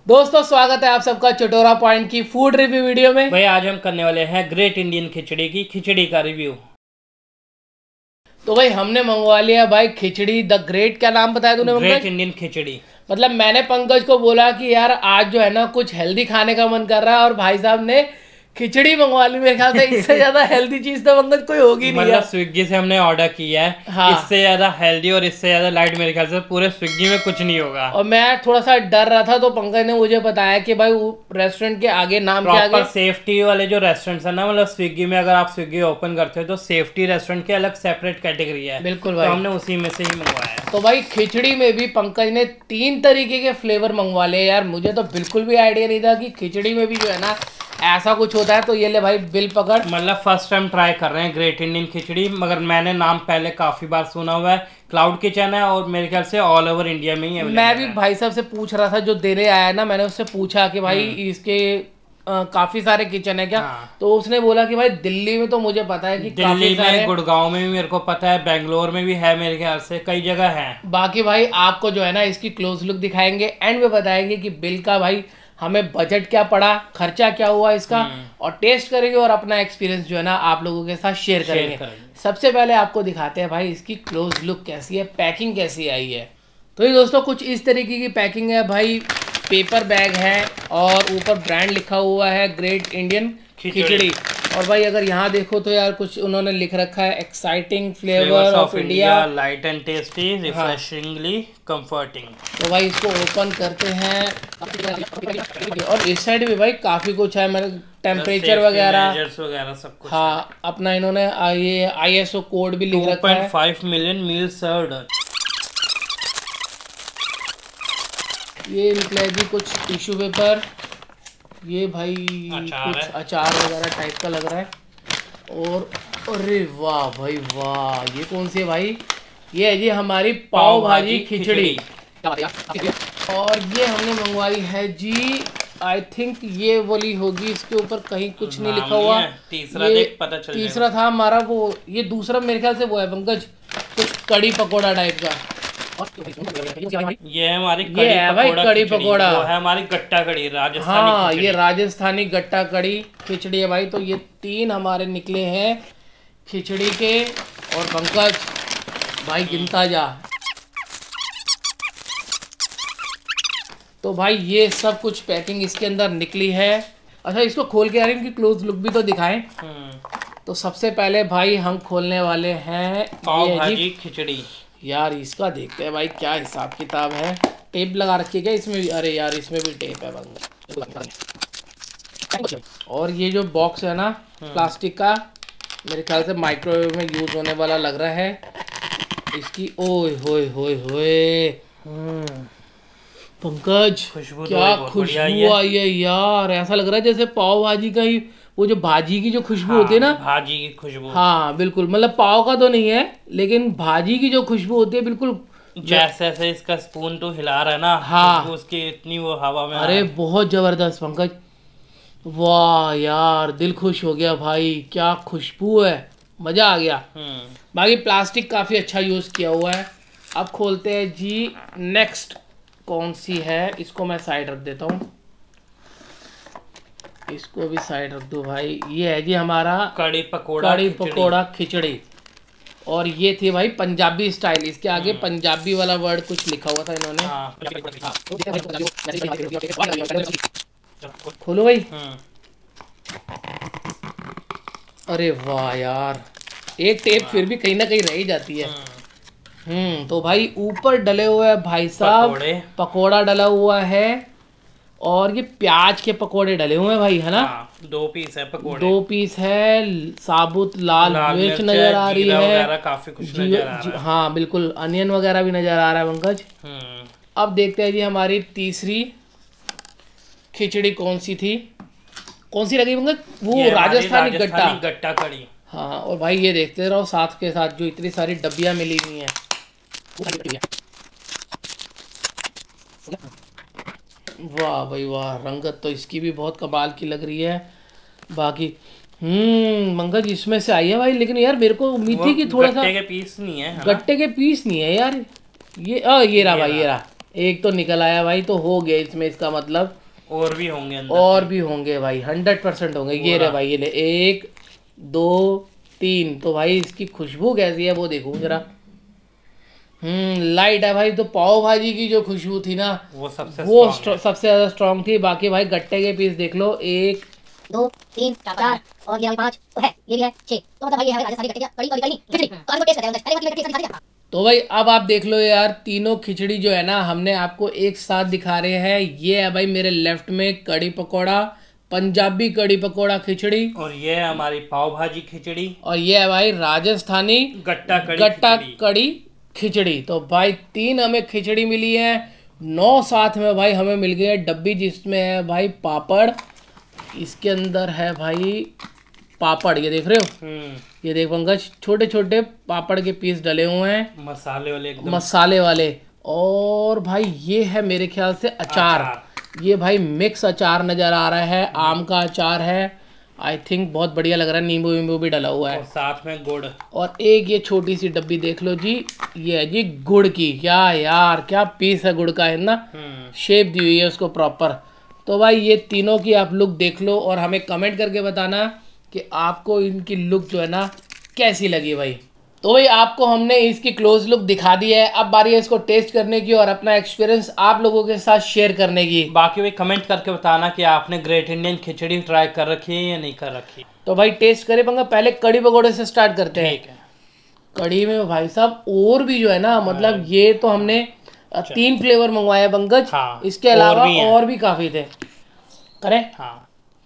दोस्तों स्वागत है आप सबका चटोरा पॉइंट की फूड रिव्यू वीडियो में। भाई आज हम करने वाले हैं ग्रेट इंडियन खिचड़ी की खिचड़ी का रिव्यू। तो भाई हमने मंगवा लिया भाई खिचड़ी द ग्रेट। क्या नाम बताया तूने? Great Indian khichdi. मतलब मैंने पंकज को बोला कि यार आज जो है ना कुछ हेल्दी खाने का मन कर रहा है और भाई साहब ने खिचड़ी मंगवा ली। मेरे ख्याल से इससे ज्यादा हेल्दी चीज तो पंकज कोई होगी नहीं। मतलब स्विगी से हमने ऑर्डर किया है। हाँ। इससे ज्यादा हेल्दी और इससे ज्यादा लाइट मेरे ख्याल से पूरे स्विगी में कुछ नहीं होगा। और मैं थोड़ा सा डर रहा था तो पंकज ने मुझे बताया कि भाई रेस्टोरेंट के आगे नाम के आगे सेफ्टी वाले जो रेस्टोरेंट्स है ना, मतलब स्विगी में अगर आप स्विगी ओपन करते हो तो सेफ्टी रेस्टोरेंट की अलग सेपरेट कैटेगरी है। बिल्कुल भाई। तो हमने उसी में से ही मंगवाया है। तो भाई खिचड़ी में भी पंकज ने 3 तरीके के फ्लेवर मंगवा लिए। यार मुझे तो बिल्कुल भी आइडिया नहीं था कि खिचड़ी में भी जो है ना ऐसा कुछ होता है। तो ये ले भाई बिल पकड़। मतलब फर्स्ट टाइम ट्राई कर रहे हैं ग्रेट इंडियन खिचड़ी, मगर मैंने नाम पहले काफी बार सुना हुआ है। क्लाउड किचन है और मेरे ख्याल से ऑल ओवर इंडिया में ही है। मैं भी भाई साहब से पूछ रहा था जो देने आया ना, मैंने उससे पूछा कि भाई इसके काफी सारे किचन है क्या? हाँ। तो उसने बोला कि भाई दिल्ली में तो मुझे पता है कि दिल्ली में, गुड़गांव में भी मेरे को पता है, बेंगलोर में भी है, मेरे ख्याल से कई जगह है। बाकी भाई आपको जो है ना इसकी क्लोज लुक दिखाएंगे, एंड में बताएंगे कि बिल का भाई हमें बजट क्या पड़ा, खर्चा क्या हुआ इसका, और टेस्ट करेंगे और अपना एक्सपीरियंस जो है ना आप लोगों के साथ शेयर करेंगे। सबसे पहले आपको दिखाते हैं भाई इसकी क्लोज लुक कैसी है, पैकिंग कैसी आई है। तो ये दोस्तों कुछ इस तरीके की पैकिंग है भाई। पेपर बैग है और ऊपर ब्रांड लिखा हुआ है ग्रेट इंडियन खिचड़ी। और भाई अगर यहाँ देखो तो यार कुछ उन्होंने लिख रखा है exciting flavour of India, light and tasty, refreshingly comforting. तो भाई इसको ओपन करते हैं और इस साइड भी भाई काफी कुछ है, मतलब टेम्परेचर वगैरह सब कुछ। हाँ, अपना इन्होंने ये ISO कोड भी लिख रखा है। 2.5 मिलियन मील सर्व्ड। ये निकला है जी कुछ टिश्यू पेपर। ये भाई कुछ अचार वगैरह टाइप का लग रहा है। और अरे वाह भाई वाह, ये कौन सी है भाई? ये है जी हमारी पाव भाजी खिचड़ी। और ये हमने मंगवाई है जी, आई थिंक ये वाली होगी, इसके ऊपर कहीं कुछ नहीं लिखा हुआ। तीसरा देख पता चल जाएगा। तीसरा था हमारा वो, ये दूसरा मेरे ख्याल से वो है पंकज, कुछ कड़ी पकोड़ा टाइप का। ये है हमारी कड़ी पकोड़ा, वो है हमारी गट्टा कड़ी, राजस्थानी। हाँ ये राजस्थानी गट्टा कड़ी खिचड़ी है भाई। तो ये 3 हमारे निकले हैं खिचड़ी के। और पंकज भाई गिनता जा। तो भाई ये सब कुछ पैकिंग इसके अंदर निकली है। अच्छा इसको खोल के यार इनकी क्लोज लुक भी तो दिखाएं। तो सबसे पहले भाई हम खोलने वाले हैं पाव भाजी खिचड़ी। यार इसका देखते हैं भाई क्या हिसाब किताब है। टेप लगा रखी है क्या इसमें भी? अरे यार इसमें भी टेप है बंद। और ये जो बॉक्स है ना प्लास्टिक का, मेरे ख्याल से माइक्रोवेव में यूज होने वाला लग रहा है। इसकी ओए होए होए होए पंकज क्या खुशबू आई है यार। ऐसा लग रहा है जैसे पाव भाजी का ही वो जो भाजी की जो खुशबू होती है ना, भाजी की खुशबू। हाँ बिल्कुल, मतलब पाव का तो नहीं है लेकिन भाजी की जो खुशबू होती है बिल्कुल जैसे इसका स्पून तो हिला रहा है ना। हाँ उसकी इतनी वो हवा में। अरे बहुत जबरदस्त पंकज, वाह यार दिल खुश हो गया भाई, क्या खुशबू है, मजा आ गया। बाकी प्लास्टिक काफी अच्छा यूज किया हुआ है। अब खोलते हैं जी नेक्स्ट कौन सी है, इसको मैं साइड रख देता हूँ, इसको भी साइड रख दो भाई। ये है जी हमारा कड़ी पकोड़ा खिचड़ी। और ये थी भाई पंजाबी स्टाइल, इसके आगे पंजाबी वाला वर्ड कुछ लिखा हुआ था इन्होंने। खोलो भाई। अरे वाह यार, एक टेप फिर भी कहीं ना कहीं रह ही जाती है। तो भाई ऊपर डले हुए है भाई साहब पकोड़ा डला हुआ है, और ये प्याज के पकोड़े डले हुए हैं भाई, है ना? 2 पीस है पकोड़े। 2 पीस है, साबुत लाल मिर्च नजर आ रही है, काफी कुछ नजर आ रहा है। हाँ बिल्कुल, अनियन वगैरह भी नजर आ रहा है पंकज। अब देखते हैं जी हमारी तीसरी खिचड़ी कौन सी थी, कौन सी लगी पंकज? वो राजस्थानी गट्टा कड़ी। हाँ, और भाई ये देखते रहो साथ के साथ जो इतनी सारी डब्बियां मिली हुई हैं। वाह भाई वाह, रंगत तो इसकी भी बहुत कमाल की लग रही है। बाकी पंकज इसमें से आई है भाई, लेकिन यार मेरे को उम्मीद थी कि थोड़ा सा गट्टे के पीस नहीं है, गट्टे के पीस नहीं है यार। ये रहा भाई, ये रहा, एक तो निकल आया भाई, तो हो गया इसमें, इसका मतलब और भी होंगे अंदर, और भी होंगे भाई, 100% होंगे। ये रे भाई, ये ले 1 2 3। तो भाई इसकी खुशबू कैसी है वो देखो जरा। लाइट है भाई। तो पाव भाजी की जो खुशबू थी ना वो सबसे सबसे ज्यादा स्ट्रॉन्ग थी। बाकी भाई गट्टे के पीस देख लो, 1 2 3 4 और ये 5 तो है, ये भी है 6। तो मतलब भाई ये है राजस्थानी गट्टे, कड़ी कड़ी नहीं खिचड़ी। तो आपको टेस्ट करते हैं, पहले वाली गट्टे खा। तो भाई अब आप देख लो यार, तीनों खिचड़ी जो है ना हमने आपको एक साथ दिखा रहे हैं। ये है भाई मेरे लेफ्ट में कड़ी पकौड़ा, पंजाबी कड़ी पकौड़ा खिचड़ी, और ये है हमारी पाव भाजी खिचड़ी, और ये है भाई राजस्थानी गट्टा कड़ी खिचड़ी। तो भाई 3 हमें खिचड़ी मिली है, 9 साथ में भाई हमें मिल गई है डब्बी, जिसमें है भाई पापड़। इसके अंदर है भाई पापड़, ये देख रहे हो, ये देख पंकज, छोटे छोटे पापड़ के पीस डले हुए हैं, मसाले वाले, एकदम मसाले वाले। और भाई ये है मेरे ख्याल से अचार। ये भाई मिक्स अचार नजर आ रहा है, आम का अचार है, आई थिंक बहुत बढ़िया लग रहा है, नींबू वींबू भी डला हुआ है, और साथ में गुड़। और एक ये छोटी सी डब्बी देख लो जी, ये है जी गुड़ की। क्या यार, क्या पीस है गुड़ का, है ना, शेप दी हुई है उसको प्रॉपर। तो भाई ये तीनों की आप लुक देख लो और हमें कमेंट करके बताना कि आपको इनकी लुक जो है ना कैसी लगी भाई। तो भाई आपको हमने इसकी क्लोज लुक दिखा दी है, अब बारी है इसको टेस्ट करने की और अपना एक्सपीरियंस आप लोगों के साथ शेयर करने की। बाकी भाई कमेंट करके बताना कि आपने ग्रेट इंडियन खिचड़ी ट्राई कर रखी है या नहीं कर रखी। तो भाई टेस्ट करे पंगा, पहले कड़ी पकौड़े से स्टार्ट करते हैं। ठीक है। कड़ी में भाई साहब और भी जो है ना, मतलब ये तो हमने 3 फ्लेवर मंगवाए पंकज, हाँ, इसके अलावा और भी काफी थे। करें? हाँ,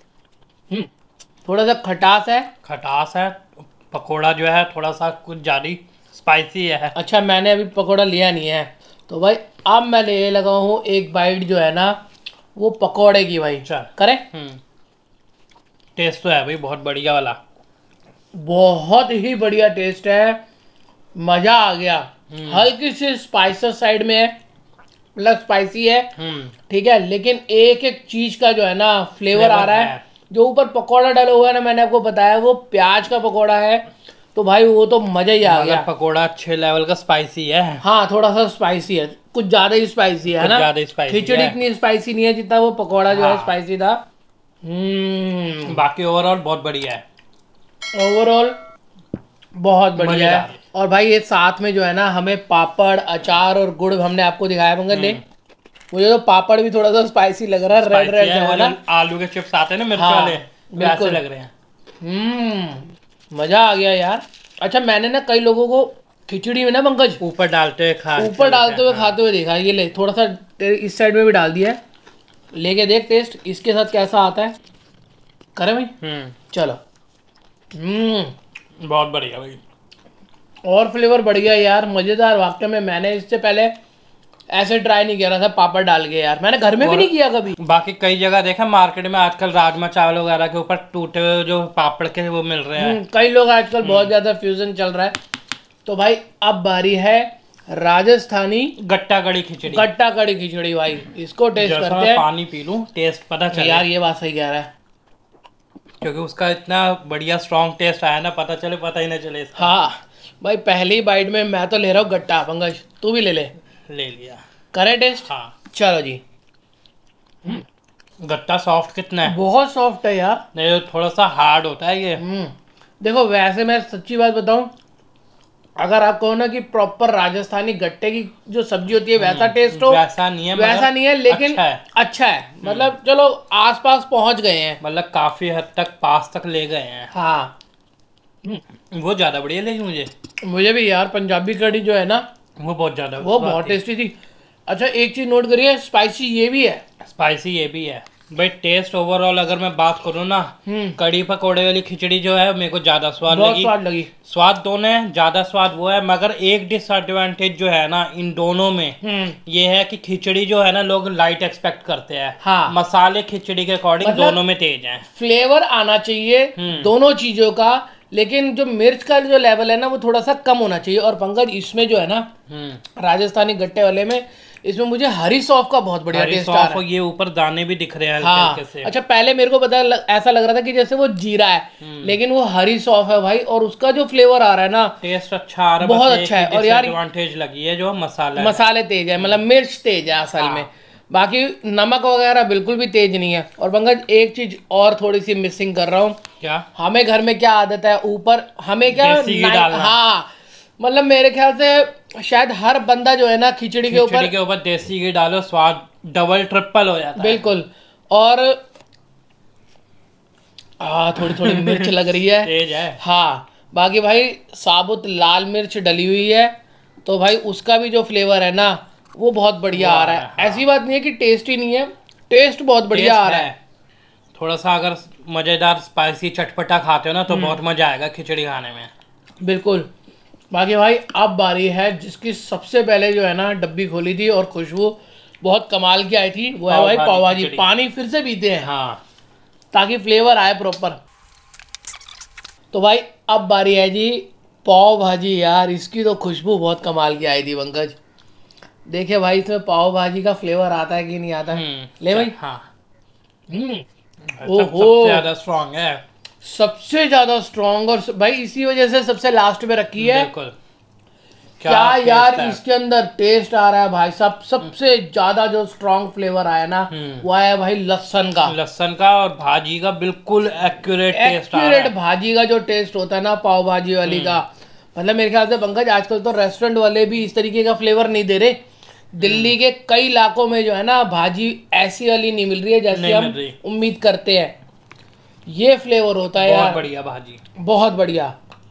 थोड़ा सा खटास है, पकोड़ा जो है थोड़ा सा कुछ ज्यादा स्पाइसी है। अच्छा, मैंने अभी पकोड़ा लिया नहीं है, तो भाई अब मैं ले लगा हूँ एक बाइट जो है ना वो पकोड़े की भाई। करें? टेस्ट तो है भाई बहुत बढ़िया वाला, बहुत ही बढ़िया टेस्ट है, मजा आ गया। हल्की सी स्पाइसेस साइड में है, मतलब स्पाइसी है, ठीक है, लेकिन एक एक चीज का जो है ना फ्लेवर आ रहा है। जो ऊपर पकोड़ा डाला हुआ है ना, मैंने आपको बताया वो प्याज का पकोड़ा है, तो भाई वो तो मजा ही आ गया। पकोड़ा अच्छे लेवल का स्पाइसी है, हाँ थोड़ा सा स्पाइसी है, कुछ ज्यादा ही स्पाइसी है ना, खिचड़ी इतनी स्पाइसी नहीं है जितना वो पकोड़ा जो है स्पाइसी था। बाकी ओवरऑल बहुत बढ़िया है, ओवरऑल बहुत बढ़िया है। और भाई ये साथ में जो है ना हमें पापड़, अचार और गुड़ हमने आपको दिखाया मंगल ने। मुझे तो पापड़ भी थोड़ा सा स्पाइसी लग रहा है, रेड रेड है ना, आलू के चिप्स आते हैं ना मिर्च वाले, बिल्कुल लग रहे हैं। मजा आ गया यार। अच्छा, मैंने ना कई लोगों को खिचड़ी में ना पंकज ऊपर डालते हुए खाते हुए देखा। ये ले थोड़ा सा इस साइड में भी डाल दिया है, लेके देख टेस्ट इसके साथ कैसा आता है। करें भाई? चलो। बहुत बढ़िया भाई, और फ्लेवर बढ़ गया यार, मजेदार। वाकई में मैंने इससे पहले ऐसे ट्राई नहीं किया था पापड़ डाल के यार, मैंने घर में भी नहीं किया कभी। बाकी कई जगह देखा मार्केट में आजकल राजमा चावल वगैरह के ऊपर टूटे हुए जो पापड़ के वो मिल रहे हैं। कई लोग आजकल बहुत ज्यादा फ्यूजन चल रहा है। तो भाई अब बारी है राजस्थानी गट्टा कड़ी खिचड़ी भाई, इसको टेस्ट करते हैं। पानी पी लूं, टेस्ट पता चले यार, ये बात सही कह रहा है, क्योंकि उसका इतना बढ़िया स्ट्रॉन्ग टेस्ट आया ना, पता ही ना चले इसका। हाँ भाई, पहली बाइट में मैं तो ले रहा हूँ गट्टा, पंकज तू भी ले लिया। करें टेस्ट? हाँ चलो जी। गट्टा सॉफ्ट कितना है? बहुत सॉफ्ट है यार, नहीं थोड़ा सा हार्ड होता है ये। देखो वैसे मैं सच्ची बात बताऊं, अगर आप कहो ना कि प्रॉपर राजस्थानी गट्टे की जो सब्जी होती है वैसा टेस्ट हो, वैसा नहीं है, लेकिन अच्छा है। मतलब चलो आसपास पहुंच गए हैं, मतलब काफी हद तक पास तक ले गए हैं। हाँ वो ज्यादा बढ़िया लगी मुझे भी यार। पंजाबी कड़ी जो है ना वो बहुत टेस्टी थी। अच्छा, एक चीज नोट करिए, स्पाइसी ये भी है भाई। टेस्ट ओवरऑल अगर मैं बात करूँ ना, कड़ी पकोड़े वाली खिचड़ी जो है मेरे को ज्यादा स्वाद लगी। स्वाद दोनों है, ज्यादा स्वाद वो है, मगर एक डिसएडवांटेज जो है ना इन दोनों में ये है कि खिचड़ी जो है ना लोग लाइट एक्सपेक्ट करते हैं। हाँ, मसाले खिचड़ी के अकॉर्डिंग मतलब दोनों में तेज हैं, फ्लेवर आना चाहिए दोनों चीजों का, लेकिन जो मिर्च का जो लेवल है ना वो थोड़ा सा कम होना चाहिए। और पंकज इसमें जो है ना राजस्थानी गट्टे वाले में इसमें मुझे हरी सौंफ का बहुत बढ़िया टेस्ट आ रहा है। ये ऊपर दाने भी दिख रहे हैं हल्के हाँ। हल्के से। अच्छा पहले मेरे को ऐसा लग रहा था कि जैसे वो जीरा है, लेकिन वो हरी सौंफ है भाई, और उसका जो फ्लेवर आ रहा है ना, टेस्ट अच्छा आ रहा है, बहुत अच्छा है। और यार एडवांटेज लगी है जो मसाले तेज है, मतलब मिर्च तेज है असल में, बाकी नमक वगैरह बिल्कुल भी तेज नहीं है। और पंकज एक चीज और थोड़ी सी मिसिंग कर रहा हूँ, क्या हमें घर में क्या आदत है, ऊपर हमें क्या हाँ, मतलब मेरे ख्याल से शायद हर बंदा जो है ना खिचड़ी के ऊपर देसी घी डालो, स्वाद डबल ट्रिपल हो जाता है। बिल्कुल। और थोड़ी थोड़ी मिर्च लग रही है, तेज है। हाँ, बाकी भाई साबुत लाल मिर्च डली हुई है, तो भाई उसका भी जो फ्लेवर है ना वो बहुत बढ़िया आ रहा है। हाँ। ऐसी बात नहीं है कि टेस्ट ही नहीं है, टेस्ट बहुत बढ़िया आ रहा है। थोड़ा सा अगर मजेदार स्पाइसी चटपटा खाते हो ना तो बहुत मजा आएगा खिचड़ी खाने में। बिल्कुल। बाकी भाई अब बारी है जिसकी सबसे पहले जो है ना डब्बी खोली थी और खुशबू बहुत कमाल की आई थी, वो है भाई पाव भाजी। पानी फिर से पीते हैं हाँ, ताकि फ्लेवर आए प्रॉपर। तो भाई अब बारी है जी पाव भाजी। यार इसकी तो खुशबू बहुत कमाल की आई थी पंकज। देखिए भाई इसमें पाव भाजी का फ्लेवर आता है कि नहीं आता है। ले भाई। हाँ। ओहो, ज्यादा स्ट्रॉन्ग है, सबसे ज्यादा स्ट्रॉन्ग, और भाई इसी वजह से सबसे लास्ट में रखी है। बिल्कुल। क्या यार इसके अंदर टेस्ट आ रहा है भाई साहब। सबसे ज्यादा जो स्ट्रॉन्ग फ्लेवर आया ना वो आया भाई लहसुन का और भाजी का बिल्कुल एक्यूरेट टेस्ट आ रहा है। भाजी का जो टेस्ट होता है ना पाव भाजी वाली का, मतलब मेरे ख्याल से पंकज आजकल तो रेस्टोरेंट वाले भी इस तरीके का फ्लेवर नहीं दे रहे। दिल्ली के कई इलाकों में जो है ना भाजी ऐसी वाली नहीं मिल रही है जैसे हम उम्मीद करते हैं। ये फ्लेवर होता है यार, बढ़िया भाजी, बहुत बढ़िया।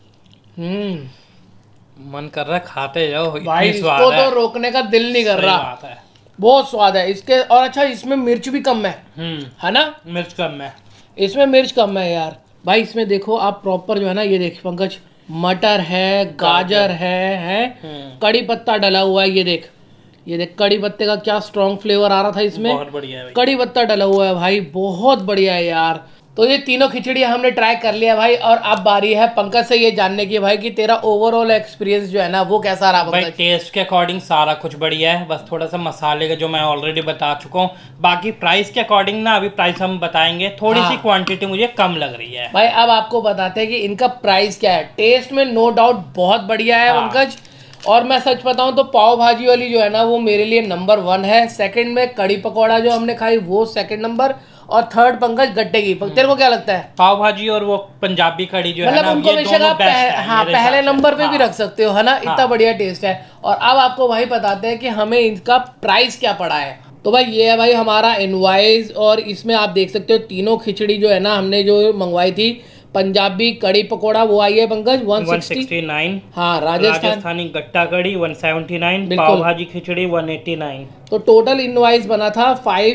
मन कर रहा है खाते जाओ भाई, इसको तो रोकने का दिल नहीं कर रहा, बहुत स्वाद है इसके। और अच्छा इसमें मिर्च भी कम है ना, मिर्च कम है इसमें, मिर्च कम है यार। भाई इसमें देखो आप प्रॉपर जो है ना, ये देखिए पंकज, मटर है, गाजर है कड़ी पत्ता डला हुआ है। ये देख कड़ी पत्ते का क्या स्ट्रॉन्ग फ्लेवर आ रहा था इसमें, बहुत बढ़िया है। कड़ी पत्ता डला हुआ है भाई, बहुत बढ़िया है यार। तो ये तीनों खिचड़ी हमने ट्राई कर लिया भाई, और अब बारी है पंकज से ये जानने की भाई कि तेरा ओवरऑल एक्सपीरियंस जो है ना वो कैसा रहा भाई। टेस्ट के अकॉर्डिंग सारा कुछ बढ़िया है, बस थोड़ा सा मसाले का जो मैं ऑलरेडी बता चुका हूँ। बाकी प्राइस के अकॉर्डिंग ना अभी प्राइस हम बताएंगे, थोड़ी सी क्वांटिटी मुझे कम लग रही है भाई। अब आपको बताते हैं कि इनका प्राइस क्या है। टेस्ट में नो डाउट बहुत बढ़िया है पंकज, और मैं सच बताऊं तो पाव भाजी वाली जो है ना वो मेरे लिए नंबर 1 है। सेकंड में कड़ी पकौड़ा जो हमने खाई वो सेकंड नंबर, और थर्ड पंकज गट्टे की। तेरे को क्या लगता है? पाव भाजी और वो पंजाबी कड़ी जो मतलब है ना, उनको आप पहले नंबर पे भी रख सकते हो, है ना। इतना बढ़िया टेस्ट है। और अब आपको भाई बताते हैं कि हमें इनका प्राइस क्या पड़ा है। तो भाई ये है भाई हमारा इनवॉइस, और इसमें आप देख सकते हो तीनों खिचड़ी जो है ना हमने जो मंगवाई थी, पंजाबी कड़ी पकौड़ा वो आई है पंकज 169। हाँ, राजस्थानी गट्टा कड़ी 179, पाव भाजी खिचड़ी 189। तो टोटल इनवॉइस बना था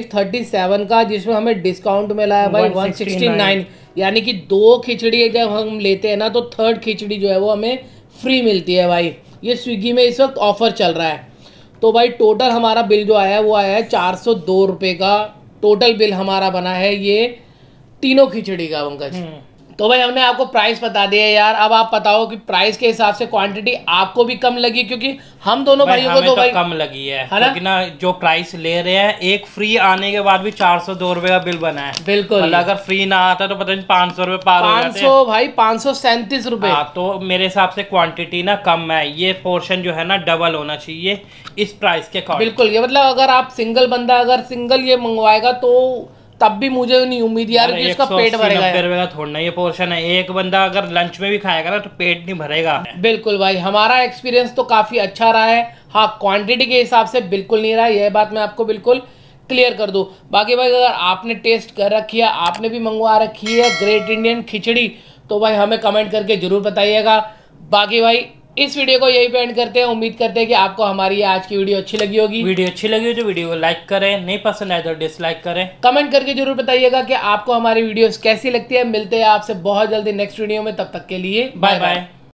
537 का, जिसमें हमें डिस्काउंट मिला है भाई 169। यानी कि 2 खिचड़ी जब हम लेते हैं ना तो थर्ड खिचड़ी जो है वो हमें फ्री मिलती है भाई। ये स्विगी में इस वक्त ऑफर चल रहा है। तो भाई टोटल हमारा बिल जो आया है वो आया है 402 रुपये का। टोटल बिल हमारा बना है ये तीनों खिचड़ी का पंकज। तो भाई हमने आपको प्राइस बता दिया यार। अब आप बताओ कि प्राइस के हिसाब से क्वांटिटी आपको भी कम लगी, क्योंकि हम दोनों भाइयों को तो भाई कम लगी है, क्योंकि ना जो प्राइस ले रहे हैं एक फ्री आने के बाद भी 402 रुपए का बिल बना है। बिल्कुल, अगर फ्री ना आता तो पता नहीं 500 रुपए पार हो जाते। 500 भाई 537 रुपए। तो मेरे हिसाब से क्वांटिटी ना कम है, ये पोर्शन जो है ना डबल होना चाहिए इस प्राइस के अकॉर्डिंग। बिल्कुल, ये मतलब अगर आप सिंगल बंदा अगर सिंगल ये मंगवाएगा तो तब भी मुझे नहीं उम्मीद यार कि इसका पेट भरेगा। 90 रुपए का थोड़ा ये पोर्शन है, एक बंदा अगर लंच में भी खाएगा ना तो पेट नहीं भरेगा। बिल्कुल भाई, हमारा एक्सपीरियंस तो काफी अच्छा रहा है। हाँ, क्वांटिटी के हिसाब से बिल्कुल नहीं रहा, यह बात मैं आपको बिल्कुल क्लियर कर दूं। बाकी भाई अगर आपने टेस्ट कर रखी है, आपने भी मंगवा रखी है ग्रेट इंडियन खिचड़ी, तो भाई हमें कमेंट करके जरूर बताइएगा। बाकी भाई इस वीडियो को यही पे एंड करते हैं। उम्मीद करते हैं कि आपको हमारी आज की वीडियो अच्छी लगी होगी। वीडियो अच्छी लगी हो तो वीडियो को लाइक करें, नहीं पसंद आए तो डिसलाइक करें। कमेंट करके जरूर बताइएगा कि आपको हमारी वीडियोस कैसी लगती है। मिलते हैं आपसे बहुत जल्दी नेक्स्ट वीडियो में, तब तक के लिए बाय बाय।